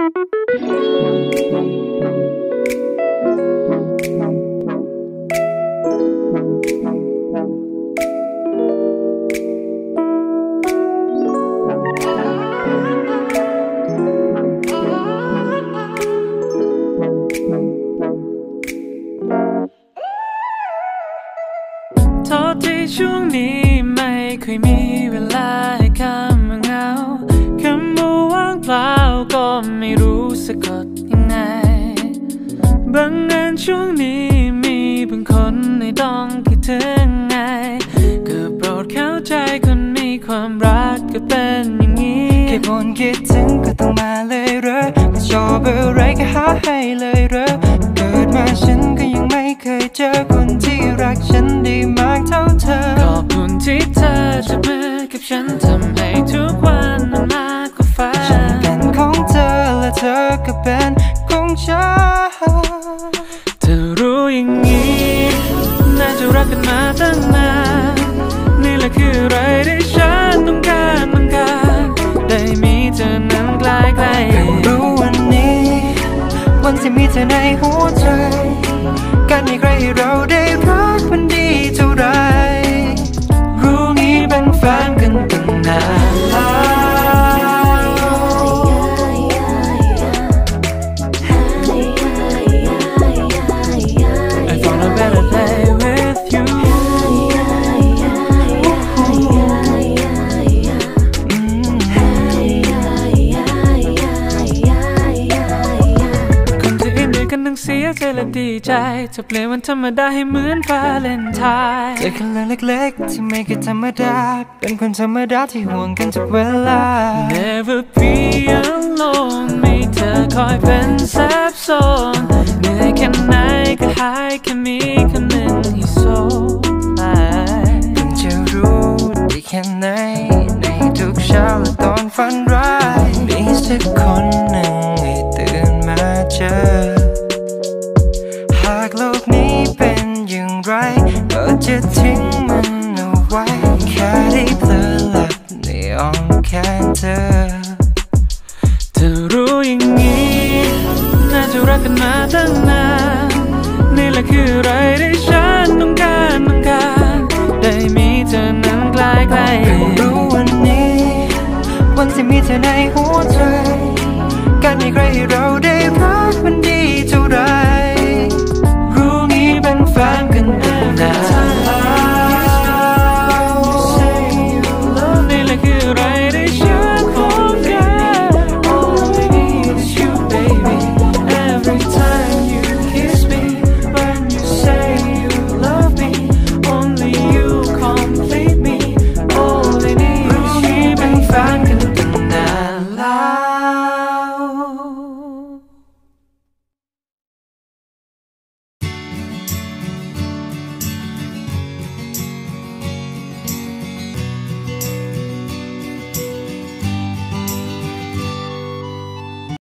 โทษที่ช่วงนี้ไม่เคยมีเวลาให้คำว่าเหงาคำว่าว่างเปล่าก็ไม่รู้สะกดยังไงบังเอิญช่วงนี้มีบางคนให้ต้องคิดถึงไงก็โปรดเข้าใจคนมีความรักก็เป็นอย่างนี้แค่บ่นคิดถึงก็ต้องมาเลยเหรอไม่ชอบอะไรก็หาให้เลยเหรอเกิดมาฉันก็ยังไม่เคยเจอคนที่รักฉันได้มากเท่าเธอขอบคุณที่เธอจับมือกับฉันทำให้ทุกวันมันมากกว่าฝันฉันเป็นของเธอและเธอก็เป็นของฉันเธอรู้อย่างนี้น่าจะรักกันมาตั้งนานนี่แหละคืออะไรที่ฉันต้องการได้มีเธอนั้นใกล้ๆรู้วันนี้วันที่มีเธอในหัวใจการมีใครให้เราได้รักมันดีเท่าไรรู้งี้เป็นแฟนกันตั้งนานเสียใจและดีใจจะเปลี่ยนวันธรรมดาให้เหมือนวาเลนไทน์เจอกันเรื่องเล็กๆที่ไม่เคยธรรมดาเป็นคนธรรมดาที่ห่วงกันทุกเวลา Never be alone มีเธอคอยเป็นแซฟโซนเหนื่อยแค่ไหนก็หายแค่มีคนหนึ่งให้โซลายเพิ่งจะรู้ดีแค่ไหนในทุกเช้าและตอนฝันร้ายมีสักคนหนึ่งให้ตื่นมาเจอหากโลกนี้เป็นอย่างไรก็จะทิ้งมันเอาไว้แค่ได้เพลิดหลับในอ้อมแขนเธอเธอรู้อย่างนี้น่าจะรักกันมาตั้งนานนี่แหละคืออะไรที่ฉันต้องการได้มีเธอนั้นใกล้ๆรู้วันนี้วันที่มีเธอในหัวใจ